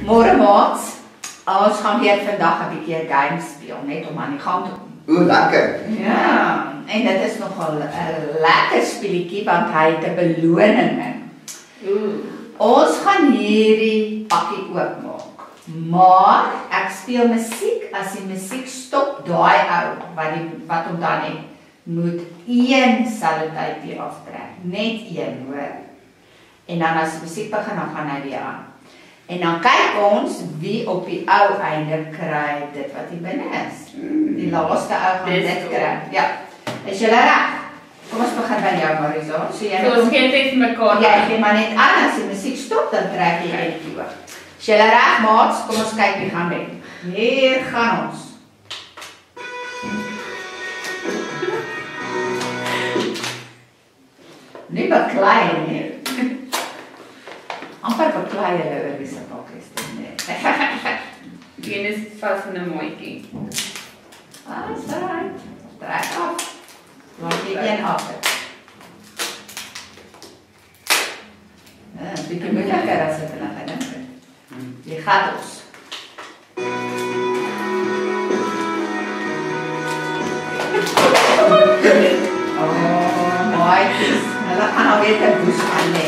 Môre maats, ons gaan weer vandag 'n bietjie 'n game speel, net om aan die gang te kom. Oeh, lekker. Ja, en dit is nogal 'n lekker speletjie want hy het 'n beloning in. Ons gaan hierdie pakkie oopmaak. Maar ek speel musiek, as die musiek stop, daai ou wat hom dan het, moet een selfde weer aftrek, net een, hoor. En dan as die musiek begin, dan gaan hy weer aan. En dan kyk ons wie op die ou einde kry dit wat hier binne is. Die laaste ou gaan dit kry. Ja. Is julle reg? Kom ons begin by jou, Marisa. So ons gee net vir mekaar. Ja, gee maar net aan as die musiek stop, dan trek jy netjie oor. Is julle reg, maats? Kom ons kyk wie gaan wen. Hier gaan ons. Nie baklei nie. Amper baklei hulle oor wie se pak is dit nie. Die een is vas in 'n mooitjie. Alles right. Trek af. Laat die een af. Bietjie moeiliker as ek nou gedink het. Die gaat ons. Oh, maatjies. Hulle gaan alweer te boes aan lê.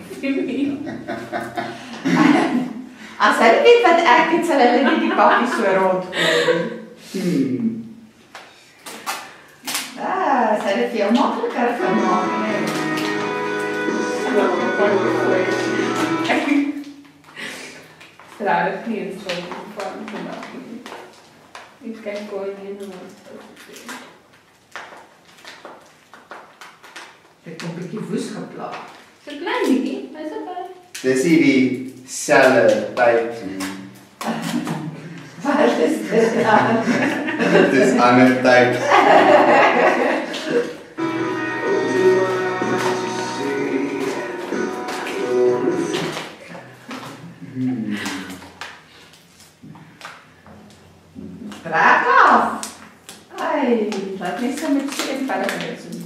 As hulle weet wat ek het, sal hulle nie die pakkie so rondgooi. Sy het dit veel makliker gemaak, nee. Straal het nie eens van vandag nie. Ek kyk gooi nie in ons. Dit kom 'n bietjie woes geplaag. So klein bietjie, is dit baie? Dis hierdie selle tyd. Wat is dit dan? Dit is ander tyd. Trek af. Ai, laat net so met seën verder met so.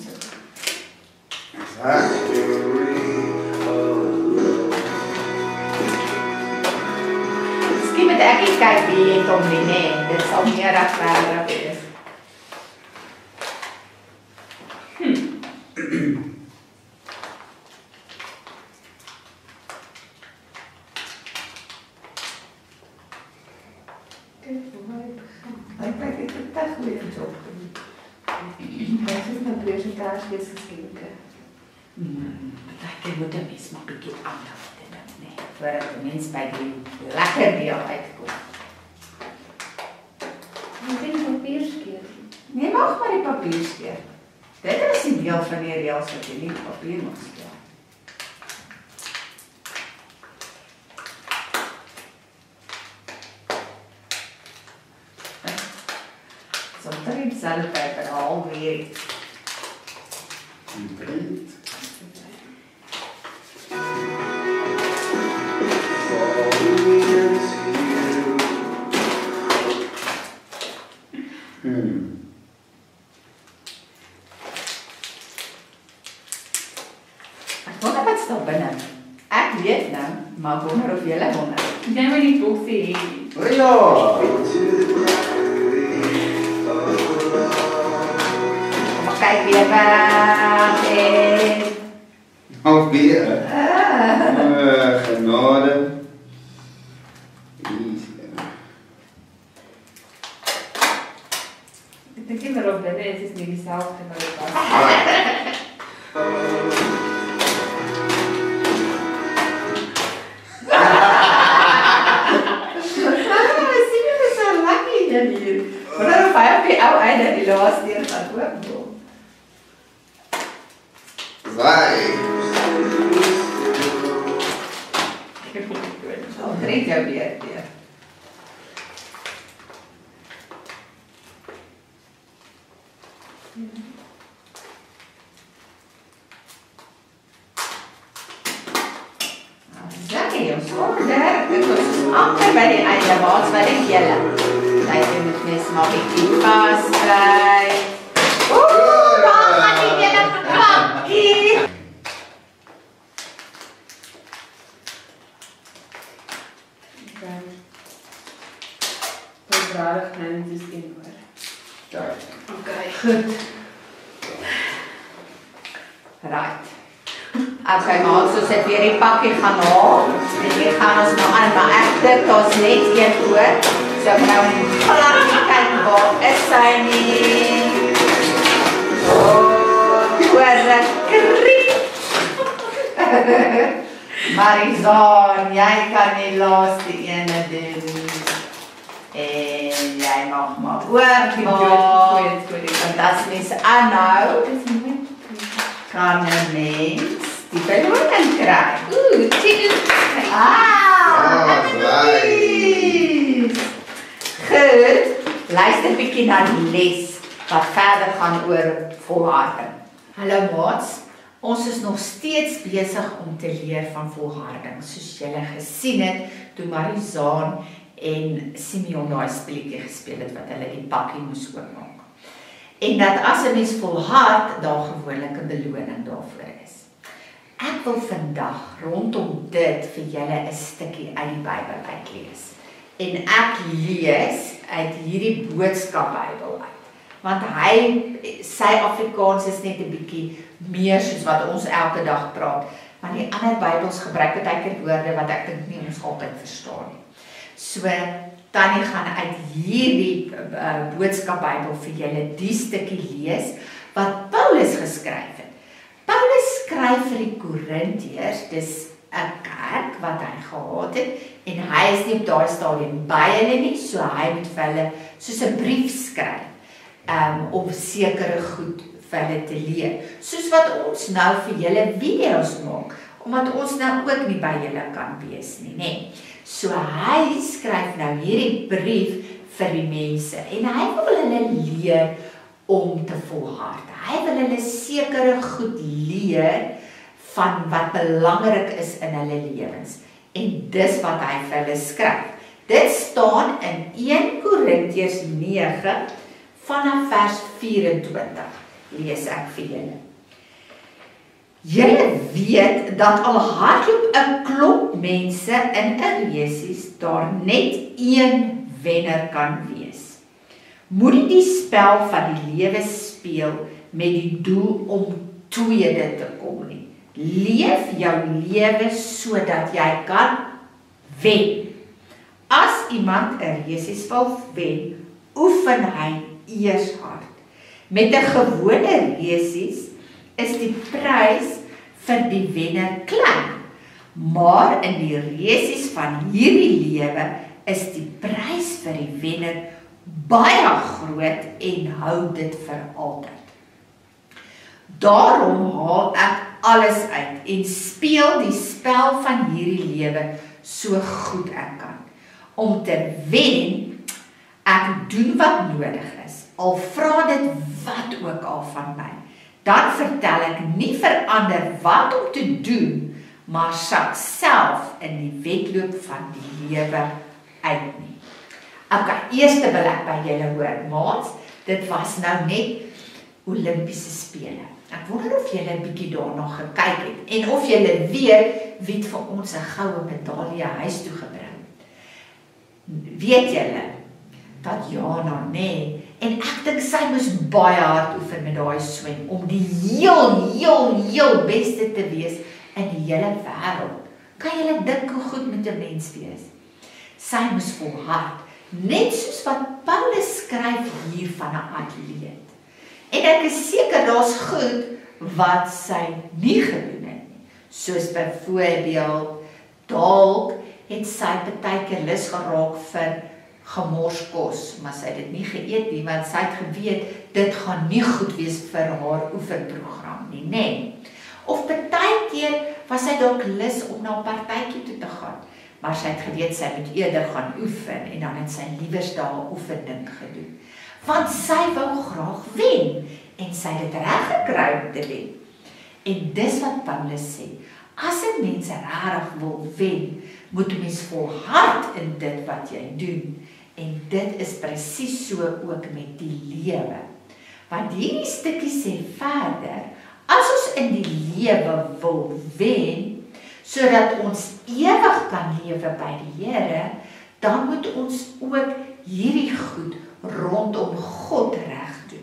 Skien met ek kyk wie het hom nie, nee, dit sal meer regverdig wees. Ek het 'n goeie job gedoen. Wat is nou presentasiesgeskenke? Ek moet 'n mens maar 'n bietjie aandag hê, nee, voordat die mens by die lekker deel uitkom. Moet jy die papier skeer? Nee, mag maar die papier skeer. Dit is die deel van die reëls wat jy nie die papier mag skeer. Sometimes sandpaper alweer. Breed. Ek wonder wat staan binne. Ek weet nou, maar wonder of julle wonder. Jy moet die boksie hê. O ja. Kyk weer weg en... Nog weer. Genade. Ek dink nie maar op binne is nie dieselfde maar dit was. Sien jy so lekker hier? Maar dan vyf die ou einde die laaste een gaan oopmaak. Right. Al drink jou weer. Lekker jongens, Groter. Dit is amper by die einde, maats, wat dink julle? Kyk, jy moet mes maar 'n bietjie vaskry. Daar gaan die hele pakkie. Dan Goed. Right. Okay, maar soos ek weer die pakkie gaan haal, en hier gaan ons nou aan, maar ek dink daar's net een oor, so ek nou glad nie kyk waar is sy nie. Oor kriek. Marizon, jy kan die laaste ene doen. En jy mag maar oormaak, want as mens aanhou, kan 'n mens die beloning kry. Nice. Goed, luister 'n bietjie na die les wat verder gaan oor volharding. Hallo maats, ons is nog steeds besig om te leer van volharding, soos julle gesien het toe Marizaan en Simeon daai speletjie gespeel het wat hulle die pakkie moes oopmaak. En dat as 'n mens volhard, daar gewoonlik 'n beloning daarvoor is. Ek wil vandag rondom dit vir julle 'n stukkie uit die Bybel uitlees. En ek lees uit hierdie boodskap Bybel uit. Want sy Afrikaans is net 'n bietjie meer soos wat ons elke dag praat. Maar die ander Bybels gebruik baie keer woorde wat ek dink nie ons altyd verstaan nie. So Tannie gaan uit hierdie boodskap Bybel vir julle die stukkie lees wat Paulus geskryf het. Paulus skryf vir die Korintiërs, dis 'n kerk wat hy gehad het en hy is nie op daai stadium by hulle nie, so hy moet vir hulle soos 'n brief skryf om sekere goed vir hulle te leer. Soos wat ons nou vir julle video's maak, omdat ons nou ook nie by julle kan wees nie, nê. So hy skryf nou hierdie brief vir die mense en hy wil hulle leer om te volhard. Hy wil hulle sekere goed leer van wat belangrik is in hulle lewens. En dis wat hy vir hulle skryf. Dit staan in 1 Korintiërs 9 vanaf vers 24. Lees ek vir julle. Julle weet dat al hardloop 'n klomp mense in 'n resies daar net een wenner kan wees. Moenie die spel van die lewe speel met die doel om tweede te kom nie. Leef jou lewe sodat jy kan wen. As iemand 'n resies wil wen, oefen hy eers hard. Met 'n gewone resies is die prys vir die wenner klein, maar in die resies van hierdie lewe is die prys vir die wenner baie groot en hou dit vir altyd. Daarom haal ek alles uit en speel die spel van hierdie lewe so goed ek kan. Om te wen, ek doen wat nodig is, al vra dit wat ook al van my. Dan vertel ek nie vir ander wat om te doen, maar sak self in die wedloop van die lewe uit nie. Okay, eerste wil ek by julle hoor, maats, dit was nou net Olimpiese spele. Ek wonder of julle 'n bietjie daarna gekyk het en of julle weet wie het vir ons 'n goue medalje huis toe gebring. Weet julle dat Jana, nê? En ek dink sy moes baie hard oefen met daai swem om die heel beste te wees in die hele wêreld. Kan julle dink hoe goed moet 'n mens wees? Sy moes volhard, net soos wat Paulus skryf hier van 'n atleet. En ek is seker daar's goed wat sy nie gedoen het nie. Soos byvoorbeeld, dalk het sy baie keer lus geraak vir gemors kos, maar sy het dit nie geëet nie, want sy het geweet, dit gaan nie goed wees vir haar oefenprogram nie, nê. Of baie keer was sy dalk lus om na 'n partytjie toe te gaan, maar sy het geweet sy moet eerder gaan oefen en dan het sy liewers daar 'n oefending gedoen. Want sy wou graag wen en sy het dit reg gekry om te wen. En dis wat Paulus sê, as 'n mens regtig wil wen, moet 'n mens volhard in dit wat jy doen. En dit is presies so ook met die lewe. Want hierdie stukkie sê verder, as ons in die lewe wil wen, sodat ons ewig kan lewe by die Here, dan moet ons ook hierdie goed rondom God reg doen.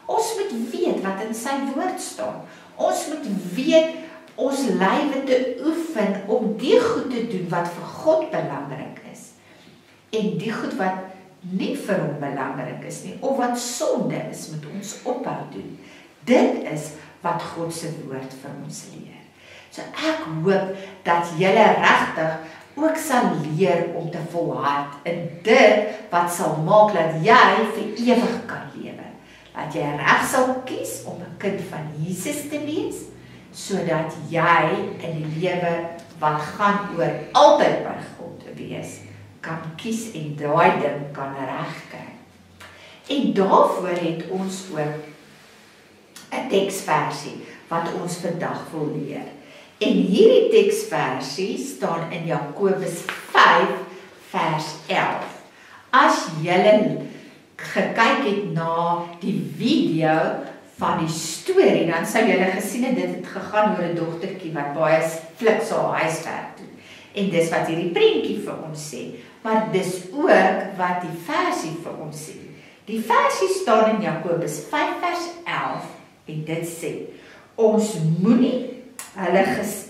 Ons moet weet wat in sy woord staan. Ons moet weet ons lywe te oefen om die goed te doen wat vir God belangrik is. En die goed wat nie vir hom belangrik is nie, of wat sonde is, moet ons ophou doen. Dit is wat God se woord vir ons leer. So ek hoop dat julle regtig ook sal leer om te volhard in dit wat sal maak dat jy vir ewig kan lewe. Dat jy reg sal kies om 'n kind van Jesus te wees, sodat jy in die lewe wat gaan oor altyd by God te wees, kan kies en daai ding kan regkry. En daarvoor het ons ook 'n teksversie wat ons vandag wil leer. En hierdie teksversie staan in Jakobus 5 vers 11. As julle gekyk het na die video van die storie, dan sou julle gesien het dit het gegaan oor 'n dogtertjie wat baie flik haar huiswerk doen. En dis wat hierdie prentjie vir ons sê, maar dis ook wat die versie vir ons sê. Die versie staan in Jakobus 5 vers 11 en dit sê: ons moenie hulle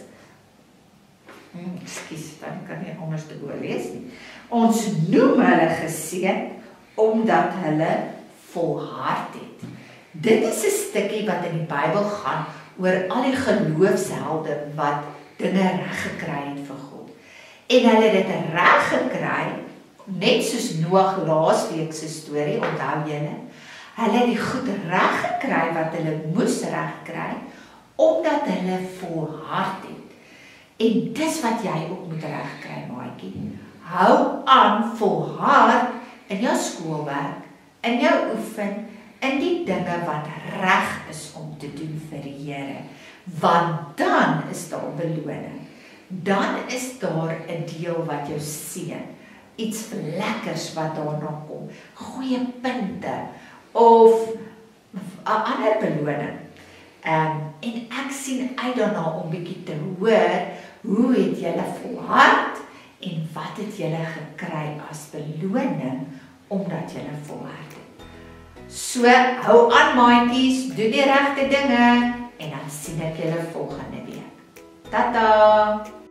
dan kan nie anders te oor lees nie. Ons noem hulle geseën omdat hulle volhard het. Dit is 'n stukkie wat in die Bybel gaan oor al die geloofshelde wat dinge reg gekry het vir God. En hulle het dit reg gekry, net soos Noag laasweek se storie, onthou julle? Hulle het die goed reg gekry wat hulle moes reg kry, omdat hulle volhard het. En dis wat jy ook moet reg kry, maatjie. Hou aan volhard in jou skoolwerk, in jou oefen, in die dinge wat reg is om te doen vir die Here. Want dan is daar beloning. Dan is daar 'n deel wat jou seën. Iets lekkers wat daarna kom. Goeie punte of 'n ander beloning. En ek sien uit daarna om bietjie te hoor hoe het julle volhard en wat het julle gekry as beloning omdat julle volhard het. So, hou aan maatjies, doen die regte dinge en dan sien ek julle volgende week. Tata!